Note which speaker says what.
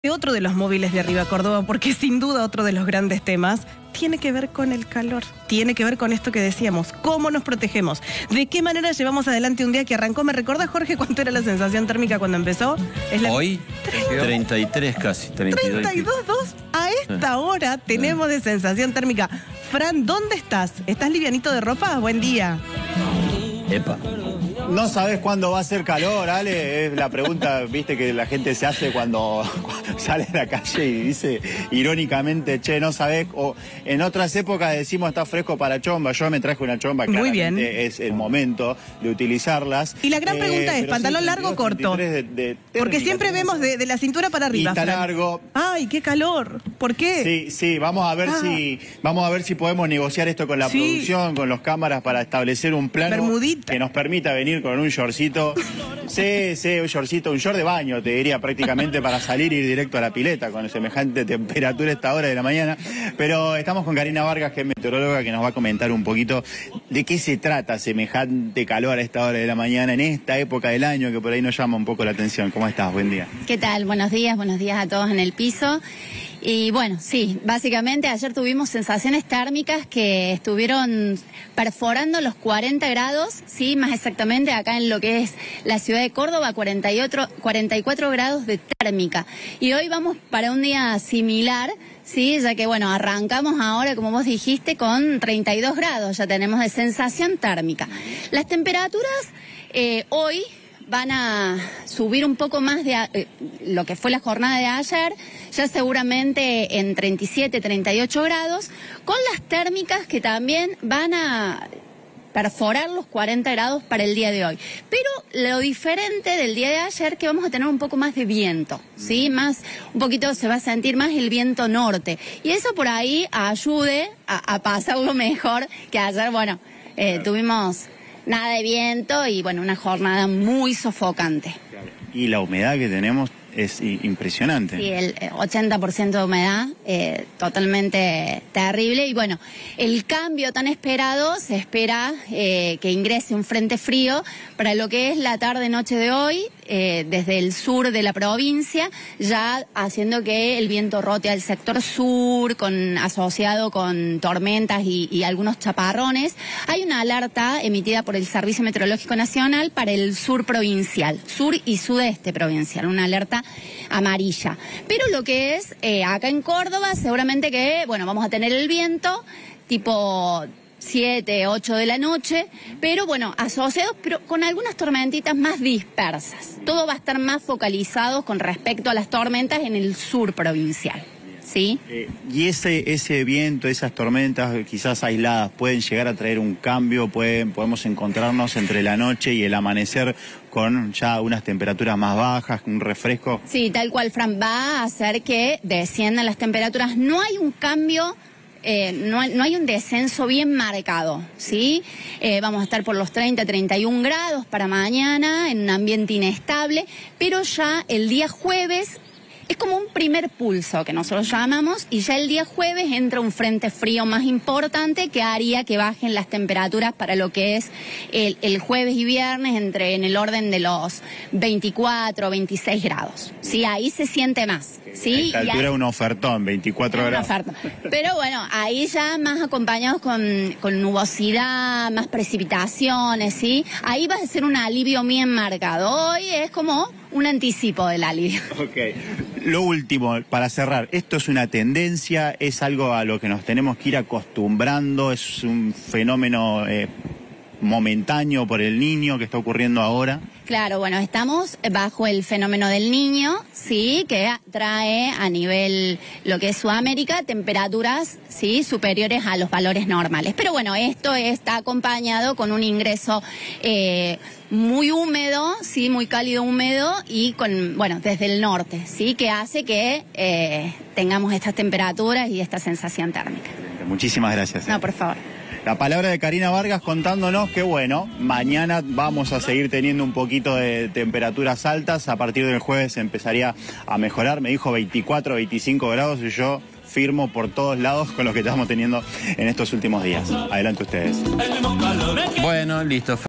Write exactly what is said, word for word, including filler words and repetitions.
Speaker 1: Otro de los móviles de Arriba Córdoba, porque sin duda otro de los grandes temas tiene que ver con el calor, tiene que ver con esto que decíamos, cómo nos protegemos, de qué manera llevamos adelante un día que arrancó. ¿Me recordás, Jorge, cuánto era la sensación térmica cuando empezó?
Speaker 2: Es la... Hoy, treinta y tres casi, treinta y dos.
Speaker 1: treinta y dos, dos. A esta hora tenemos de sensación térmica. Fran, ¿dónde estás? ¿Estás livianito de ropa? Buen día.
Speaker 2: Epa.
Speaker 3: No sabes cuándo va a hacer calor, Ale, es la pregunta, viste, que la gente se hace cuando sale a la calle y dice irónicamente, che, no sabés, o en otras épocas decimos está fresco para chomba. Yo me traje una chomba,
Speaker 1: muy
Speaker 3: claramente
Speaker 1: bien.
Speaker 3: Es el momento de utilizarlas.
Speaker 1: Y la gran pregunta
Speaker 3: eh,
Speaker 1: es, ¿pantalón
Speaker 3: sí,
Speaker 1: largo o corto?
Speaker 3: De, de
Speaker 1: Porque siempre vemos de, de la cintura para arriba.
Speaker 3: Y está largo.
Speaker 1: Ay, qué calor. ¿Por qué?
Speaker 3: Sí, sí, vamos a ver ah. si vamos a ver si podemos negociar esto con la sí. producción, con los cámaras, para establecer un plano
Speaker 1: Bermudita.
Speaker 3: Que nos permita venir con un shortcito. Sí, sí, un shortcito, un short de baño, te diría, prácticamente, para salir y ir directo a la pileta con semejante temperatura a esta hora de la mañana. Pero estamos con Karina Vargas, que es meteoróloga, que nos va a comentar un poquito de qué se trata semejante calor a esta hora de la mañana, en esta época del año, que por ahí nos llama un poco la atención. ¿Cómo estás? Buen día.
Speaker 4: ¿Qué tal? Buenos días, buenos días a todos en el piso. Y bueno, sí, básicamente ayer tuvimos sensaciones térmicas que estuvieron perforando los cuarenta grados, sí, más exactamente acá en lo que es la ciudad de Córdoba, cuarenta y cuatro grados de térmica. Y hoy vamos para un día similar, sí, ya que bueno, arrancamos ahora, como vos dijiste, con treinta y dos grados, ya tenemos de sensación térmica. Las temperaturas eh, hoy van a subir un poco más de eh, lo que fue la jornada de ayer, ya seguramente en treinta y siete, treinta y ocho grados, con las térmicas que también van a perforar los cuarenta grados para el día de hoy. Pero lo diferente del día de ayer, que vamos a tener un poco más de viento, ¿sí? Más, un poquito se va a sentir más el viento norte. Y eso por ahí ayude a, a pasarlo mejor que ayer. Bueno, eh, tuvimos nada de viento y bueno, una jornada muy sofocante.
Speaker 3: Y la humedad que tenemos es impresionante.
Speaker 4: Sí, el ochenta por ciento de humedad, eh, totalmente terrible. Y bueno, el cambio tan esperado, se espera eh, que ingrese un frente frío para lo que es la tarde-noche de hoy, eh, desde el sur de la provincia, ya haciendo que el viento rote al sector sur, con, asociado con tormentas y, y algunos chaparrones. Hay una alerta emitida por el Servicio Meteorológico Nacional para el sur provincial, sur y sudeste provincial, una alerta amarilla. Pero lo que es eh, acá en Córdoba, seguramente que, bueno, vamos a tener el viento tipo siete, ocho de la noche, pero bueno, asociados pero con algunas tormentitas más dispersas. Todo va a estar más focalizado con respecto a las tormentas en el sur provincial. ¿Sí?
Speaker 3: Eh, y ese ese viento, esas tormentas quizás aisladas, pueden llegar a traer un cambio, pueden podemos encontrarnos entre la noche y el amanecer con ya unas temperaturas más bajas, un refresco.
Speaker 4: Sí, tal cual, Fran, va a hacer que desciendan las temperaturas. No hay un cambio, eh, no, hay, no hay un descenso bien marcado, ¿sí? Eh, vamos a estar por los treinta, treinta y un grados para mañana, en un ambiente inestable, pero ya el día jueves es como un primer pulso que nosotros llamamos, y ya el día jueves entra un frente frío más importante que haría que bajen las temperaturas para lo que es el, el jueves y viernes, entre en el orden de los veinticuatro, veintiséis grados. Sí, ahí se siente más. ¿Sí?
Speaker 3: A esta altura es un ofertón, veinticuatro grados.
Speaker 4: Oferta. Pero bueno, ahí ya más acompañados con, con nubosidad, más precipitaciones, ¿sí? Ahí va a ser un alivio bien marcado. Hoy es como un anticipo del alivio.
Speaker 3: Ok. Lo último, para cerrar, ¿esto es una tendencia? ¿Es algo a lo que nos tenemos que ir acostumbrando? ¿Es un fenómeno eh, momentáneo por el Niño que está ocurriendo ahora?
Speaker 4: Claro, bueno, estamos bajo el fenómeno del Niño, sí, que trae a nivel lo que es Sudamérica temperaturas, sí, superiores a los valores normales. Pero bueno, esto está acompañado con un ingreso eh, muy húmedo, sí, muy cálido húmedo, y con, bueno, desde el norte, sí, que hace que eh, tengamos estas temperaturas y esta sensación térmica.
Speaker 3: Muchísimas gracias.
Speaker 4: No, por favor.
Speaker 3: La palabra de Karina Vargas contándonos que, bueno, mañana vamos a seguir teniendo un poquito de temperaturas altas. A partir del jueves empezaría a mejorar. Me dijo veinticuatro, veinticinco grados y yo firmo por todos lados con lo que estamos teniendo en estos últimos días. Adelante ustedes.
Speaker 2: Bueno, listo.